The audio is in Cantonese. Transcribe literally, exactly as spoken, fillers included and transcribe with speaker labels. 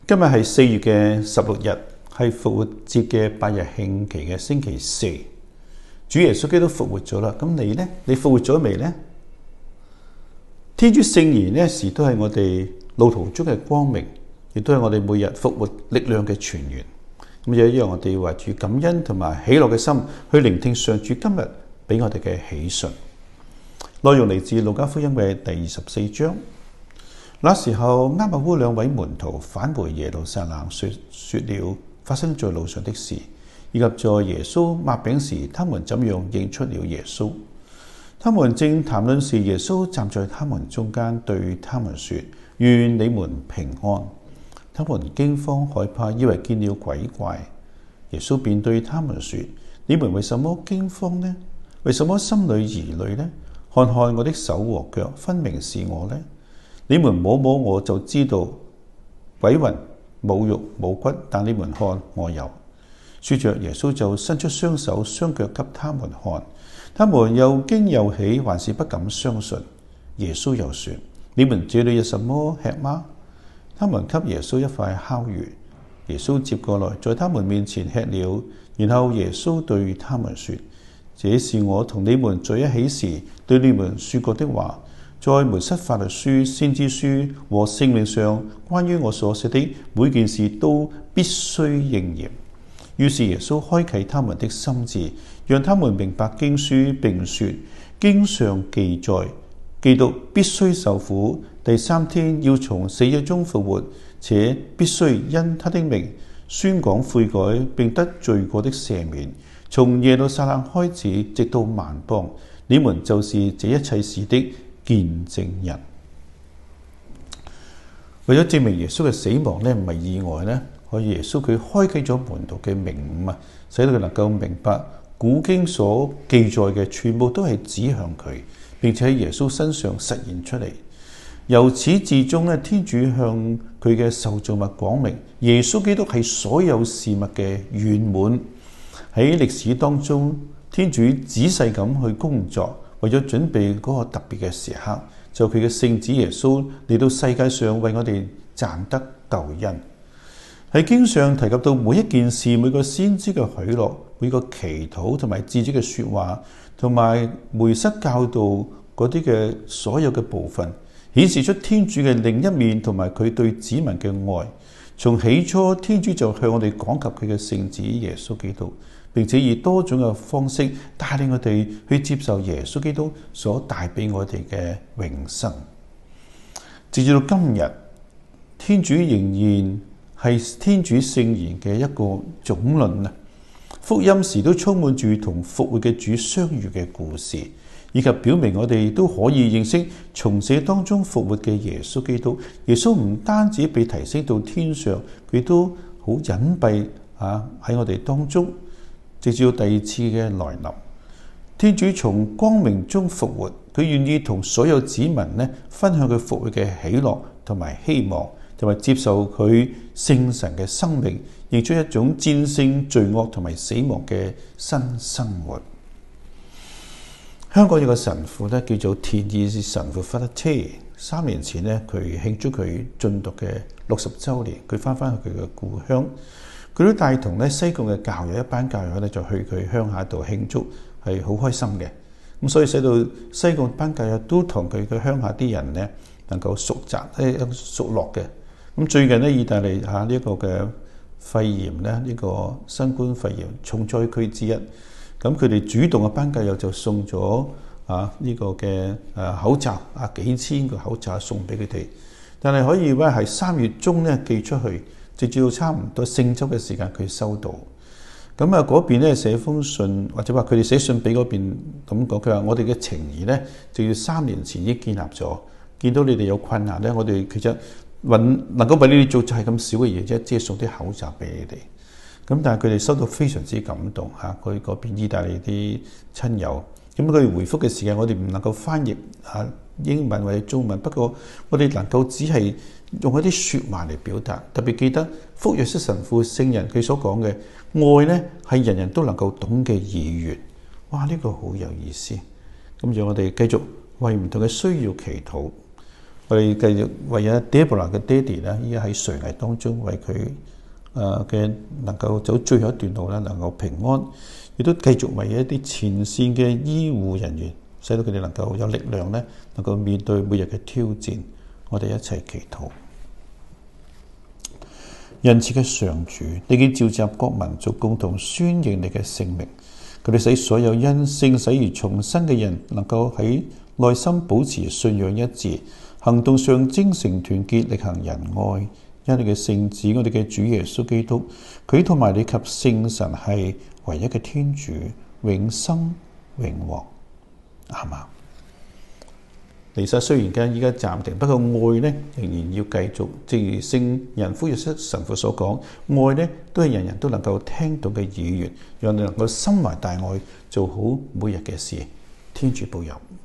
Speaker 1: 今日係四月嘅十六日，係復活節嘅八日慶期嘅星期四。主耶穌基督復活咗啦，咁你呢？你復活咗未呢？天主聖言呢時都係我哋路途中嘅光明，亦都係我哋每日復活力量嘅泉源。咁有一樣，我哋懷住感恩同埋喜樂嘅心去聆聽上主今日俾我哋嘅喜訊。內容嚟自路加福音嘅第二十四章。那時候，厄瑪烏兩位門徒返回耶路撒冷，說說了發生在路上的事，以及在耶穌擘餅時，他們怎樣認出了耶穌。他們正談論時，耶穌站在他們中間，對他們說：願你們平安。他們驚慌害怕，以為見了鬼怪。耶穌便對他們說：你們為什麼驚慌呢？為什麼心裏疑慮呢？看看我的手和腳，分明是我呢。你們摸摸我就知道，鬼魂冇肉冇骨，但你們看我有。說着，耶穌就伸出雙手雙腳給他們看，他們又驚又喜，還是不敢相信。耶穌又說：你們這裏有什麼吃嗎？他們給耶穌一塊烤魚，耶穌接過來，在他們面前吃了。然後耶穌對他們說：這是我同你們在一起時對你們說過的話。在梅瑟法律書、先知書和聖命上，關於我所寫的每件事都必須應驗。於是耶穌開啟他們的心智，讓他們明白經書，並說：經上記載，基督必須受苦，第三天要從死者中復活，且必須因他的名宣講悔改，並得罪過的赦免。從耶路撒冷開始，直到萬邦，你們就是這一切事的見證人。為咗證明耶穌嘅死亡呢唔係意外呢，可以耶穌佢開啟咗門徒嘅明悟啊，使到佢能夠明白古經所記載嘅全部都係指向佢，並且喺耶穌身上實現出嚟。由始至終呢，天主向佢嘅受造物講明，耶穌基督係所有事物嘅圓滿。喺歷史當中，天主仔細咁去工作，為咗準備嗰個特別嘅時刻，就佢嘅聖子耶穌嚟到世界上為我哋賺得救恩。喺經上提及到每一件事、每個先知嘅許諾、每個祈禱同埋智者嘅說話，同埋梅瑟教導嗰啲嘅所有嘅部分，顯示出天主嘅另一面同埋佢對子民嘅愛。從起初，天主就向我哋講及佢嘅聖子耶穌基督，並且以多種嘅方式帶領我哋去接受耶穌基督所帶俾我哋嘅永生。直至到今日，天主仍然係天主聖言嘅一個總論啊！福音時都充滿住同復活嘅主相遇嘅故事，以及表明我哋都可以認識從死當中復活嘅耶穌基督。耶穌唔單止被提升到天上，佢都好隱蔽啊喺我哋當中。直至到第二次嘅來臨，天主從光明中復活，佢願意同所有子民呢分享佢復活嘅喜樂同埋希望，同埋接受佢聖神嘅生命，認出一種戰勝罪惡同埋死亡嘅新生活。香港有個神父呢，叫做田義神父 Father T。三年前呢，佢慶祝佢晉鐸嘅六十週年，佢翻返去佢嘅故鄉。佢都帶同咧西貢嘅教友一班教友咧，就去佢鄉下度慶祝，係好開心嘅。咁所以使到西貢班教友都同佢嘅鄉下啲人咧能夠熟習咧熟絡嘅。咁最近咧，意大利嚇呢一個嘅肺炎咧，呢、這個新冠肺炎重災區之一。咁佢哋主動嘅班教友就送咗啊呢、這個嘅誒口罩啊幾千個口罩送俾佢哋，但係可以話係三月中咧寄出去。直至到差唔多聖週嘅時間，佢收到。咁啊，嗰邊咧寫封信，或者話佢哋寫信俾嗰邊咁講，佢話我哋嘅情誼咧就要三年前已經建立咗。見到你哋有困難咧，我哋其實揾能夠為你哋做就係咁少嘅嘢啫，即係送啲口罩俾你哋。咁但係佢哋收到非常之感動嚇，佢嗰邊意大利啲親友。咁佢哋回覆嘅時間，我哋唔能夠翻譯嚇英文或者中文，不過我哋能夠只係用一啲説話嚟表達。特別記得福若瑟神父聖人佢所講嘅愛呢係人人都能夠懂嘅意願。哇！呢個好有意思。咁讓我哋繼續為唔同嘅需要祈禱， 我哋繼續為咗 Deborah 嘅爹哋咧，依家喺垂危當中，為佢誒嘅能夠走最後一段路咧，能夠平安，亦都繼續為一啲前線嘅醫護人員，使到佢哋能夠有力量咧，能夠面對每日嘅挑戰。我哋一齊祈禱。仁慈嘅上主，你已召集各民族共同宣認你嘅聖名，佢哋使所有因聖洗而重生嘅人，能夠喺內心保持信仰一致，行動上精誠團結，力行仁愛。因你嘅聖子，我哋嘅主耶穌基督，佢同埋你及聖神係唯一嘅天主，永生永王。阿們。彌撒雖然間依家暫停，不過愛呢仍然要繼續。正如聖仁福若瑟神父所講，愛呢都係人人都能夠聽到嘅語言，讓你能夠心懷大愛，做好每日嘅事。天主保佑。